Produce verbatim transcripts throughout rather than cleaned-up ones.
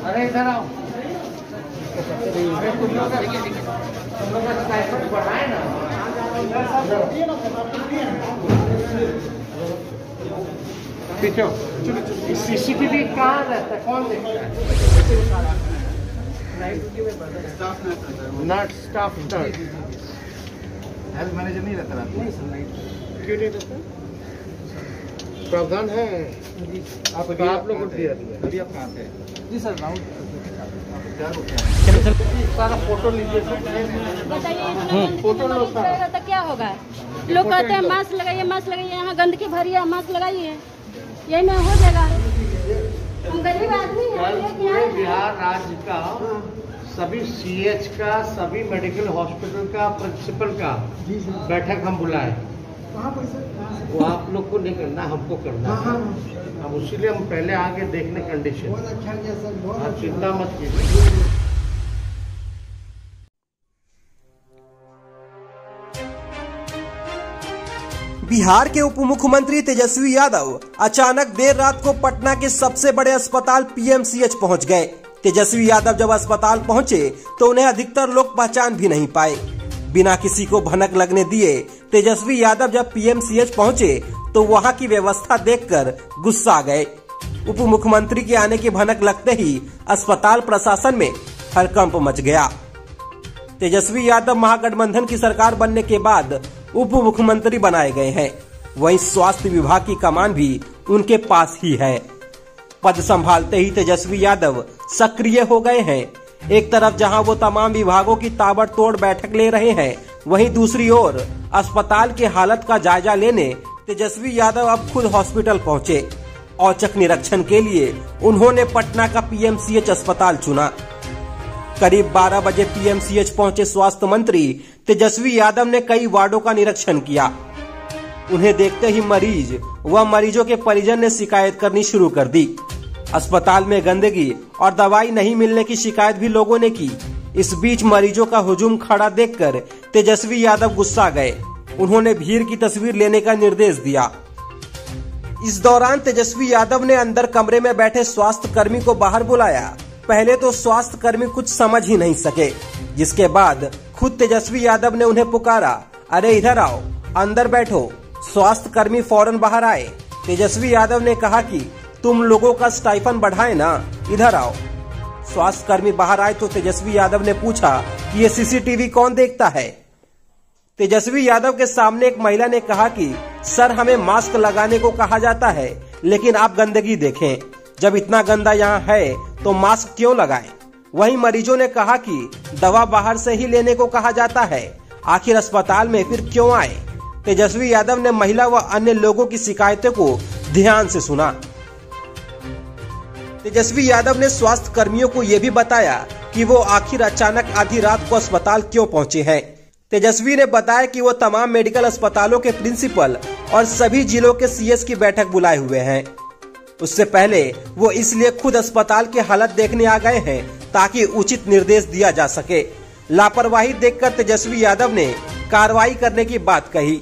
अरे इधर आओ। अरे तुम लोग तुम लोग का स्टाइपेंड बढ़ाए ना। पीछे सीसीटीवी कहाँ रहता है, कौन देखता है? Not staff not health manager नहीं रहता रात में? क्यों नहीं रहता? प्रावधान है आप तो आप लोग दिया अभी आप कहाँ थे? जी सर राउंड सारा फोटो लीजिए। बताइए फोटो लगेगा तो क्या होगा? लोग कहते हैं मास्क लगाइए मास्क लगाइए, यहाँ गंदगी भरी है, मास्क लगाइए, यही में हो जाएगा। हम गरीब आदमी हैं। बिहार राज्य का सभी सीएच का, सभी मेडिकल हॉस्पिटल का, प्रिंसिपल का बैठक हम बुलाए। वो आप लोग को नहीं करना, हमको करना है। अब उसीलिए हम पहले आगे देखने कंडीशन। आप चिंता मत कीजिए। बिहार के उप मुख्यमंत्री तेजस्वी यादव अचानक देर रात को पटना के सबसे बड़े अस्पताल पीएमसीएच पहुंच गए। तेजस्वी यादव जब अस्पताल पहुंचे तो उन्हें अधिकतर लोग पहचान भी नहीं पाए। बिना किसी को भनक लगने दिए तेजस्वी यादव जब पीएमसीएच पहुंचे तो वहां की व्यवस्था देखकर गुस्सा गए। उप मुख्यमंत्री के आने की भनक लगते ही अस्पताल प्रशासन में हड़कंप मच गया। तेजस्वी यादव महागठबंधन की सरकार बनने के बाद उप मुख्यमंत्री बनाए गए हैं। वहीं स्वास्थ्य विभाग की कमान भी उनके पास ही है। पद संभालते ही तेजस्वी यादव सक्रिय हो गए हैं। एक तरफ जहां वो तमाम विभागों की ताबड़तोड़ बैठक ले रहे हैं, वहीं दूसरी ओर अस्पताल की हालत का जायजा लेने तेजस्वी यादव अब खुद हॉस्पिटल पहुंचे। औचक निरीक्षण के लिए उन्होंने पटना का पीएमसीएच अस्पताल चुना। करीब बारह बजे पीएमसीएच पहुंचे स्वास्थ्य मंत्री तेजस्वी यादव ने कई वार्डों का निरीक्षण किया। उन्हें देखते ही मरीज व मरीजों के परिजन ने शिकायत करनी शुरू कर दी। अस्पताल में गंदगी और दवाई नहीं मिलने की शिकायत भी लोगों ने की। इस बीच मरीजों का हुजूम खड़ा देखकर तेजस्वी यादव गुस्सा गए। उन्होंने भीड़ की तस्वीर लेने का निर्देश दिया। इस दौरान तेजस्वी यादव ने अंदर कमरे में बैठे स्वास्थ्य कर्मी को बाहर बुलाया। पहले तो स्वास्थ्य कर्मी कुछ समझ ही नहीं सके, जिसके बाद खुद तेजस्वी यादव ने उन्हें पुकारा, अरे इधर आओ, अंदर बैठो। स्वास्थ्य कर्मी फौरन बाहर आए। तेजस्वी यादव ने कहा कि तुम लोगों का स्टाइफन बढ़ाए ना, इधर आओ। स्वास्थ्य कर्मी बाहर आए तो तेजस्वी यादव ने पूछा कि ये सीसीटीवी कौन देखता है। तेजस्वी यादव के सामने एक महिला ने कहा कि सर हमें मास्क लगाने को कहा जाता है, लेकिन आप गंदगी देखें, जब इतना गंदा यहाँ है तो मास्क क्यों लगाएं? वहीं मरीजों ने कहा कि दवा बाहर से ही लेने को कहा जाता है, आखिर अस्पताल में फिर क्यों आए? तेजस्वी यादव ने महिला व अन्य लोगों की शिकायतों को ध्यान से सुना। तेजस्वी यादव ने स्वास्थ्य कर्मियों को ये भी बताया कि वो आखिर अचानक आधी रात को अस्पताल क्यों पहुंचे हैं। तेजस्वी ने बताया कि वो तमाम मेडिकल अस्पतालों के प्रिंसिपल और सभी जिलों के सीएस की बैठक बुलाए हुए हैं। उससे पहले वो इसलिए खुद अस्पताल की हालत देखने आ गए हैं ताकि उचित निर्देश दिया जा सके। लापरवाही देखकर तेजस्वी यादव ने कार्रवाई करने की बात कही।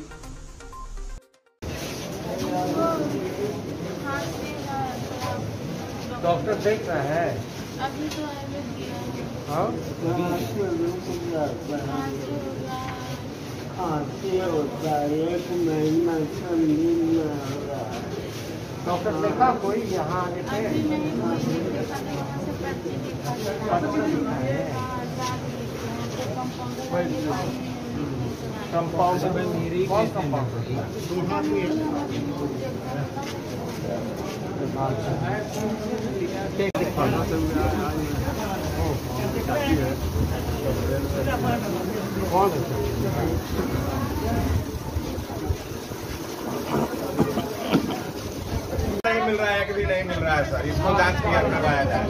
डॉक्टर देख रहा है अभी तो हाँ? डॉक्टर देखा कोई यहाँ आने पे? कंपाउंडर में कौन कंपाउंडर? कौन नहीं मिल रहा है कि भी नहीं मिल रहा है सर, इसको जांच किया करवाया जाए।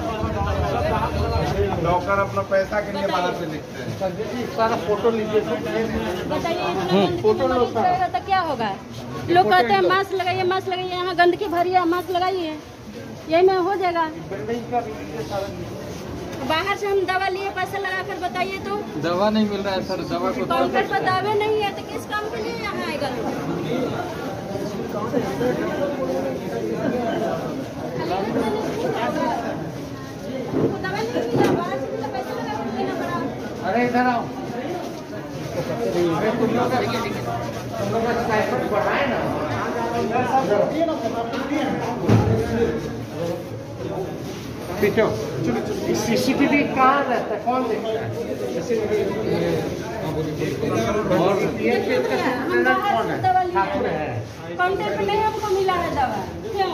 डॉक्टर अपना पैसा के लिए बाहर से लिखते हैं। सारा फोटो लीजिए। बताइए फोटो लगेगा तो क्या होगा? लोग कहते हैं मास्क लगाइए मास्क लगाइए, यहाँ गंदगी भरी है, मास्क लगाइए, यही में हो जाएगा। बाहर से हम दवा लिए पैसा लगा कर, बताइए तो दवा नहीं मिल रहा है सर। दवा को काउंटर पर दावे नहीं है तो किस काम के लिए यहाँ आएगा? अरे इधर आओ। अरे तुम लोग तुम लोग का स्टाइपेंड बढ़ाए ना। पीछे सीसीटीवी कहाँ रहता है, कौन देखता है? और पीएमसीएच का सुपरिटेंडेंट कौन है? ठाकुर है। काउंटर पे नहीं हमको मिला है दवा, क्यों?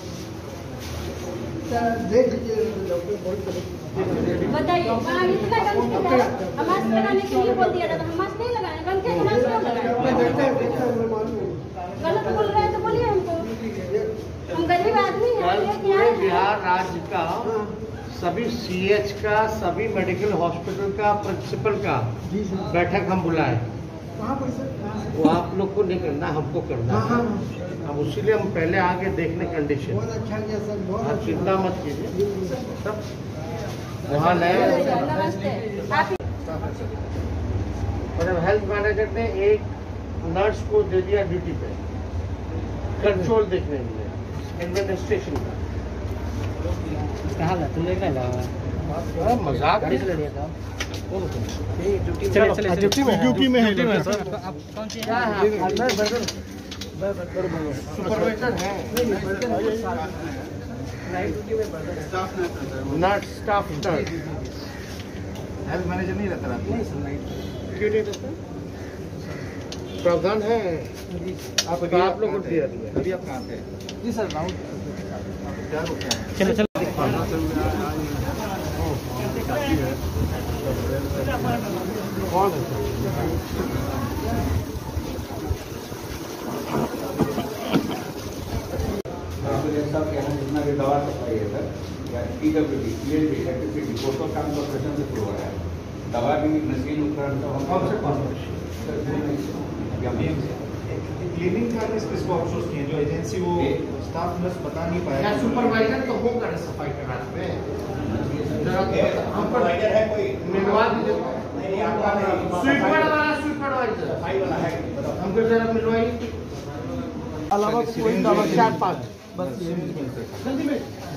बताइए, वहाँ इतना गंदगी है, हम मास्क लगाने के लिए बोल दिया था, हम मास्क नहीं लगाए, गंदगी के मास्क क्यों लगाए? गलत बोल रहे हैं तो बोलिए हमको, हम गरीब आदमी हैं। कल पूरे बिहार राज्य का सभी सीएच का, सभी मेडिकल हॉस्पिटल का, प्रिंसिपल का बैठक हम बुलाए। वो आप लोग को नहीं करना, हमको करना है। अब उसीलिए हम पहले आके देखने कंडीशन। आप चिंता मत कीजिए, सब वहाँ नया। नमस्ते। आप मतलब हेल्थ मैनेजर ने एक नर्स को दे दिया ड्यूटी पे, कंट्रोल देखने के लिए, एडमिनिस्ट्रेशन का। कहाँ तुमने क्या लगा मजाक नहीं। चले चले ड्यूटी में ड्यूटी में है सर। क्या है? सुपरवाइजर है, nurse staff nurse. Health manager नहीं रहता रात में? क्यों नहीं रहता? प्रावधान है आप अभी आप लोगों को दिया दिया। अभी आप कहाँ थे? जी सर राउंड क्या रुके हैं? चलो चलो कौन है? सब कहना जितना भी दवा सप्लाई है सर, या ईडब्ल्यूडी, पीएचडी, सर्टिफिकेट, रिपोर्ट का काम कॉर्पोरेशन से शुरू हो रहा है। दवा भी मशीन उपकरण सब हम कौन से कॉर्पोरेशन? क्लीनिंग का किसको आउटसोर्स किए? जो एजेंसी वो स्टाफ नर्स बता नहीं पाया। सुपरवाइजर तो हो कर सफाई कराने में सुपरवाइजर है कोई? मिलवा दीजिए। नहीं, आपका नहीं। स्वीपर वाला सुपरवाइजर सफाई वाला है, बताओ। हमको जरा मिलवाइए। अलावा कोई चार पाँच बस जल्दी में